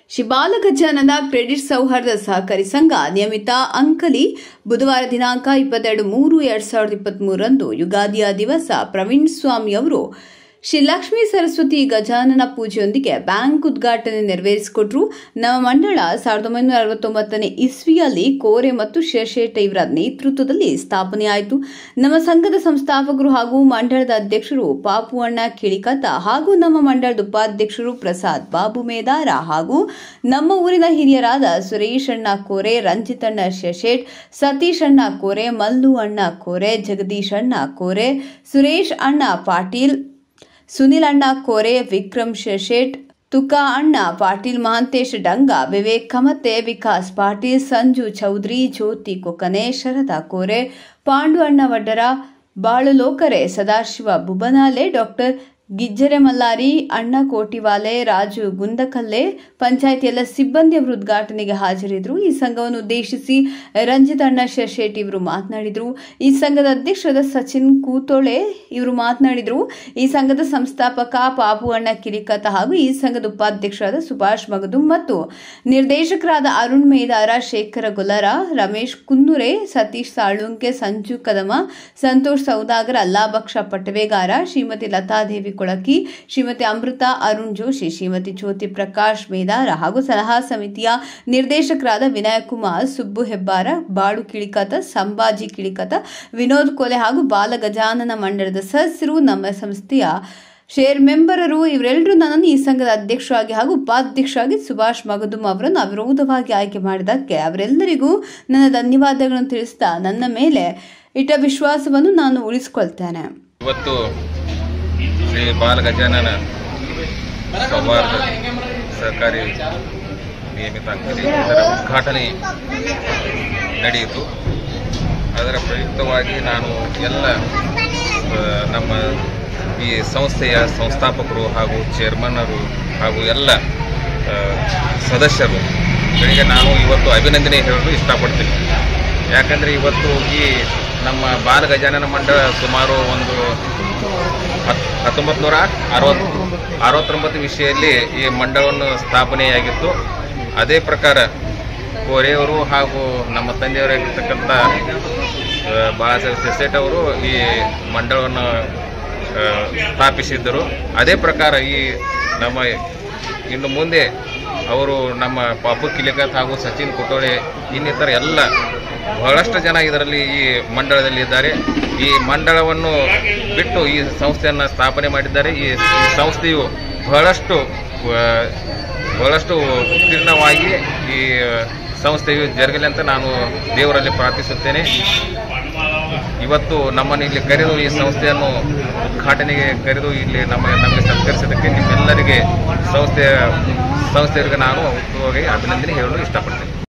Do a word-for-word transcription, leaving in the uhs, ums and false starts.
Shri ಬಾಲಗಜಾನನ credit ಸೌಹಾರ್ದ ಸಹಕಾರಿ ಸಂಘ ನಿಯಮಿತ ಅಂಕಲಿ ಬುಧವಾರ ದಿನಾಂಕ ಇಪ್ಪತ್ತೆರಡು ಮೂರು ಎರಡ್ ಸಾವಿರದ ಇಪ್ಪತ್ತ್ ಮೂರರಂದು ಯುಗಾದಿಯ ದಿವಸ ಪ್ರವೀಣ್ ಸ್ವಾಮಿ ಅವರು ಶ್ರೀ ಲಕ್ಷ್ಮೀ ಸರಸ್ವತಿ ಗಜಾನನ ಪೂಜೆಯೊಂದಿಗೆ ಬ್ಯಾಂಕ್ ಉದ್ಘಾಟನೆ ನೆರವೇರಿಸಿಕೊಟ್ರು. ನಮ್ಮ ಮಂಡಳ ಸಾವಿರದ ಒಂಬೈನೂರ ಅರವತ್ತೊಂಬತ್ತನೇ ಇಸ್ವಿಯಲ್ಲಿ ಕೋರೆ ಮತ್ತು ಶಿರಶೇಟ್ ಇವರ ನೇತೃತ್ವದಲ್ಲಿ ಸ್ಥಾಪನೆಯಾಯಿತು. ನಮ್ಮ ಸಂಘದ ಸಂಸ್ಥಾಪಕರು ಹಾಗೂ ಮಂಡಳದ ಅಧ್ಯಕ್ಷರು ಪಾಪು ಅಣ್ಣ ಕಿಳಿಕತ ಹಾಗೂ ನಮ್ಮ ಮಂಡಳದ ಉಪಾಧ್ಯಕ್ಷರು ಪ್ರಸಾದ್ ಬಾಬು ಮೇದಾರ ಹಾಗೂ ನಮ್ಮ ಊರಿನ ಹಿರಿಯರಾದ ಸುರೇಶ್ ಅಣ್ಣ ಕೋರೆ, ರಂಜಿತ್ ಅಣ್ಣ ಶಿರಶೇಟ್, ಸತೀಶ್ ಅಣ್ಣ ಕೋರೆ, ಮಲ್ಲು ಅಣ್ಣ ಕೋರೆ, ಜಗದೀಶ್ ಅಣ್ಣ ಕೋರೆ, ಸುರೇಶ್ ಅಣ್ಣ ಪಾಟೀಲ್, ಸುನಿಲ್ ಅಣ್ಣ ಕೋರೆ, ವಿಕ್ರಮ್ ಶಿರಶೇಟ್, ತುಕಾ ಅಣ್ಣ ಪಾಟೀಲ್, ಮಹಾಂತೇಶ್ ಡಂಗ, ವಿವೇಕ್ ಕಮತೆ, ವಿಕಾಸ್ ಪಾಟೀಲ್, ಸಂಜು ಚೌಧರಿ, ಜ್ಯೋತಿ ಕೊಕ್ಕನೆ, ಶರದಾ ಕೋರೆ, ಪಾಂಡು ಅಣ್ಣ ವಡ್ಡರ, ಬಾಳು ಲೋಕರೆ, ಸದಾಶಿವ ಬುಬನಾಲೆ, ಡಾಕ್ಟರ್ ಗಿಜ್ಜರೆ ಮಲ್ಲಾರಿ, ಅಣ್ಣ ಕೋಟಿವಾಲೆ, ರಾಜು ಗುಂದಕಲ್ಲೆ, ಪಂಚಾಯತ್ ಎಲ್ಲ ಸಿಬ್ಬಂದಿಯವರು ಉದ್ಘಾಟನೆಗೆ ಹಾಜರಿದ್ದರು. ಈ ಸಂಘವನ್ನು ಉದ್ದೇಶಿಸಿ ರಂಜಿತ್ ಅಣ್ಣ ಶಿರಶೇಟ್ ಇವರು ಮಾತನಾಡಿದರು. ಈ ಸಂಘದ ಅಧ್ಯಕ್ಷರಾದ ಸಚಿನ್ ಕೂತೋಳೆ ಇವರು ಮಾತನಾಡಿದರು. ಈ ಸಂಘದ ಸಂಸ್ಥಾಪಕ ಪಾಪು ಅಣ್ಣ ಕಿರಿಕತ ಹಾಗೂ ಈ ಸಂಘದ ಉಪಾಧ್ಯಕ್ಷರಾದ ಸುಭಾಷ್ ಮಗದುಂ ಮತ್ತು ನಿರ್ದೇಶಕರಾದ ಅರುಣ್ ಮೇದಾರ, ಶೇಖರ ಗೊಲ್ಲರ, ರಮೇಶ್ ಕುನ್ನೂರೆ, ಸತೀಶ್ ಸಾಳುಂಕೆ, ಸಂಜು ಕದಮ, ಸಂತೋಷ್ ಸೌದಾಗರ, ಅಲ್ಲಾಬಕ್ಷ ಪಟವೇಗಾರ, ಶ್ರೀಮತಿ ಲತಾದೇವಿ ಕೊಳಕಿ, ಶ್ರೀಮತಿ ಅಮೃತಾ ಅರುಣ್ ಜೋಶಿ, ಶ್ರೀಮತಿ ಜ್ಯೋತಿ ಪ್ರಕಾಶ್ ಮೇದಾರ ಹಾಗೂ ಸಲಹಾ ಸಮಿತಿಯ ನಿರ್ದೇಶಕರಾದ ವಿನಯ್ ಕುಮಾರ್, ಸುಬ್ಬು ಹೆಬ್ಬಾರ, ಬಾಳು ಕಿಳಿಕತ, ಸಂಭಾಜಿ ಕಿಳಿಕತ, ವಿನೋದ್ ಕೊಲೆ ಹಾಗೂ ಬಾಲಗಜಾನನ ಮಂಡಳದ ಸದಸ್ಯರು, ನಮ್ಮ ಸಂಸ್ಥೆಯ ಶೇರ್ ಮೆಂಬರರು ಇವರೆಲ್ಲರೂ ನನ್ನನ್ನು ಈ ಸಂಘದ ಅಧ್ಯಕ್ಷರಾಗಿ ಹಾಗೂ ಉಪಾಧ್ಯಕ್ಷರಾಗಿ ಸುಭಾಷ್ ಮಗದುಂ ಅವರನ್ನು ಅವಿರೋಧವಾಗಿ ಆಯ್ಕೆ ಮಾಡಿದ್ದಕ್ಕೆ ಅವರೆಲ್ಲರಿಗೂ ನನ್ನ ಧನ್ಯವಾದಗಳನ್ನು ತಿಳಿಸ್ತಾ ನನ್ನ ಮೇಲೆ ಇಟ್ಟ ವಿಶ್ವಾಸವನ್ನು ನಾನು ಉಳಿಸಿಕೊಳ್ತೇನೆ. ಇವತ್ತು ಶ್ರೀ ಬಾಲಗಜಾನನ ಸೌಹಾರ್ದ ಸಹಕಾರಿ ನಿಯಮಿತ ಅಂಕಲಿ ಇದರ ಉದ್ಘಾಟನೆ ನಡೆಯಿತು. ಅದರ ಪ್ರಯುಕ್ತವಾಗಿ ನಾನು ಎಲ್ಲ ನಮ್ಮ ಈ ಸಂಸ್ಥೆಯ ಸಂಸ್ಥಾಪಕರು ಹಾಗೂ ಚೇರ್ಮನ್ನರು ಹಾಗೂ ಎಲ್ಲ ಸದಸ್ಯರು ಗಳಿಗೆ ನಾನು ಇವತ್ತು ಅಭಿನಂದನೆ ಹೇಳಲು ಇಷ್ಟಪಡ್ತೀನಿ. ಯಾಕಂದರೆ ಇವತ್ತು ಈ ನಮ್ಮ ಬಾಲಗಜಾನನ ಮಂಡಳ ಸುಮಾರು ಒಂದು ಹತ್ ಹತ್ತೊಂಬತ್ತು ನೂರ ಅರವತ್ತು ಅರವತ್ತೊಂಬತ್ತು ವಿಷಯಲ್ಲಿ ಈ ಮಂಡಳವನ್ನು ಸ್ಥಾಪನೆಯಾಗಿತ್ತು. ಅದೇ ಪ್ರಕಾರ ಕೋರೆಯವರು ಹಾಗೂ ನಮ್ಮ ತಂದೆಯವರಾಗಿರ್ತಕ್ಕಂಥ ಬಾಳಾಸಾಹೇಬ್ ಶಿರಶೇಟ್ ಅವರು ಈ ಮಂಡಳವನ್ನು ಸ್ಥಾಪಿಸಿದ್ದರು. ಅದೇ ಪ್ರಕಾರ ಈ ನಮ್ಮ ಇನ್ನು ಮುಂದೆ ಅವರು ನಮ್ಮ ಪಾಪು ಕಿಲಿಕತ್ ಹಾಗೂ ಸಚಿನ್ ಕುಟೋಳೆ ಇನ್ನಿತರ ಎಲ್ಲ ಬಹಳಷ್ಟು ಜನ ಇದರಲ್ಲಿ ಈ ಮಂಡಳದಲ್ಲಿ ಇದ್ದಾರೆ. ಈ ಮಂಡಳವನ್ನು ಬಿಟ್ಟು ಈ ಸಂಸ್ಥೆಯನ್ನು ಸ್ಥಾಪನೆ ಮಾಡಿದ್ದಾರೆ. ಈ ಸಂಸ್ಥೆಯು ಬಹಳಷ್ಟು ಬಹಳಷ್ಟು ಉತ್ತೀರ್ಣವಾಗಿ ಈ ಸಂಸ್ಥೆಯು ಜರುಗಲಿ ಅಂತ ನಾನು ದೇವರಲ್ಲಿ ಪ್ರಾರ್ಥಿಸುತ್ತೇನೆ. ಇವತ್ತು ನಮ್ಮನ್ನು ಇಲ್ಲಿ ಕರೆದು ಈ ಸಂಸ್ಥೆಯನ್ನು ಉದ್ಘಾಟನೆಗೆ ಕರೆದು ಇಲ್ಲಿ ನಮ್ಮ ನಮಗೆ ಸತ್ಕರಿಸಿದ್ದಕ್ಕೆ ನಿಮ್ಮೆಲ್ಲರಿಗೆ ಸಂಸ್ಥೆಯ ಸಂಸ್ಥೆಯವರಿಗೆ ನಾನು ಉತ್ತಮವಾಗಿ ಅಭಿನಂದನೆ ಹೇಳಲು ಇಷ್ಟಪಡ್ತೇನೆ.